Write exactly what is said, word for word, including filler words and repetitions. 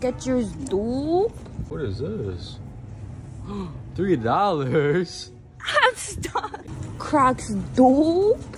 Skechers dupe. What is this? Three dollars. I'm stuck. Crocs dupe.